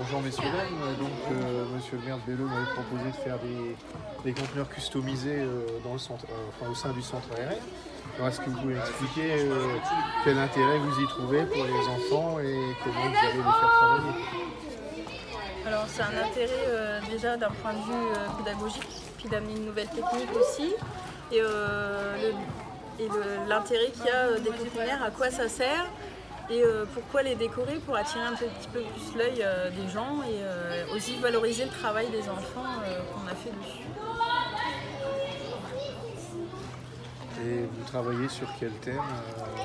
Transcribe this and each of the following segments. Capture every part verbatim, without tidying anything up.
bonjour messieurs dames. Donc euh, monsieur le maire de Bello m'avait proposé de faire des, des conteneurs customisés euh, dans le centre, euh, enfin, au sein du centre A R N. Alors, est-ce que vous pouvez expliquer euh, quel intérêt vous y trouvez pour les enfants et comment vous allez les faire travailler? Alors c'est un intérêt euh, déjà d'un point de vue euh, pédagogique, puis d'amener une nouvelle technique aussi. Et, euh, le, et le, l'intérêt qu'il y a euh, des conteneurs, à quoi ça sert et euh, pourquoi les décorer, pour attirer un petit peu plus l'œil euh, des gens et euh, aussi valoriser le travail des enfants euh, qu'on a fait dessus. Et vous travaillez sur quel thème euh...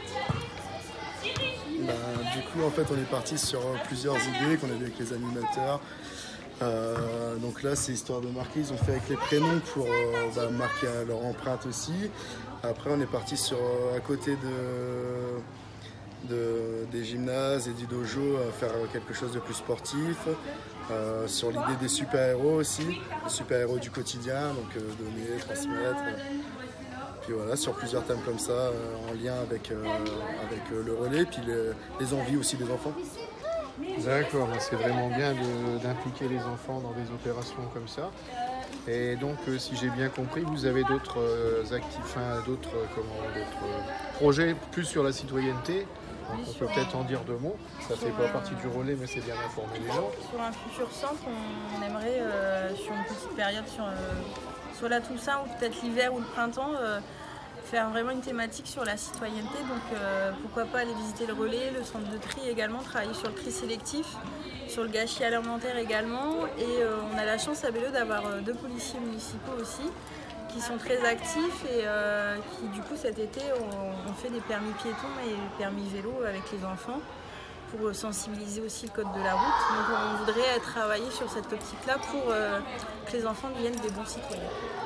ben, Du coup, en fait, on est parti sur plusieurs idées qu'on a vues avec les animateurs. Euh, donc là, c'est histoire de marquer. Ils ont fait avec les prénoms pour euh, bah, marquer leur empreinte aussi. Après, on est parti sur à côté de, de des gymnases et du dojo à faire quelque chose de plus sportif. Euh, sur l'idée des super-héros aussi, des super-héros du quotidien, donc euh, donner, transmettre. Puis voilà, sur plusieurs thèmes comme ça, euh, en lien avec, euh, avec euh, le relais, puis les, les envies aussi des enfants. D'accord, c'est vraiment bien de, d'impliquer les enfants dans des opérations comme ça. Et donc, euh, si j'ai bien compris, vous avez d'autres euh, actifs, enfin, d'autres, euh, comment, d'autres euh, projets plus sur la citoyenneté. Donc, on peut peut-être en dire deux mots. Ça ne fait pas partie du relais, mais c'est bien d'informer les gens. Sur un futur centre, on aimerait, euh, sur une petite période, sur, euh, soit la Toussaint ou peut-être l'hiver ou le printemps, euh, faire vraiment une thématique sur la citoyenneté. Donc euh, pourquoi pas aller visiter le relais, le centre de tri également, travailler sur le tri sélectif, sur le gâchis alimentaire également. Et euh, on a la chance à Bello d'avoir euh, deux policiers municipaux aussi, qui sont très actifs et euh, qui du coup cet été ont, ont fait des permis piétons et permis vélo avec les enfants pour sensibiliser aussi le code de la route. Donc on voudrait travailler sur cette optique-là pour euh, que les enfants deviennent des bons citoyens.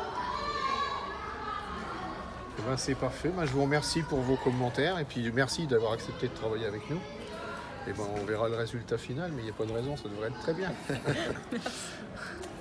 Eh ben, c'est parfait. Ben, je vous remercie pour vos commentaires et puis merci d'avoir accepté de travailler avec nous. Et ben, on verra le résultat final, mais il n'y a pas de raison, ça devrait être très bien. Merci.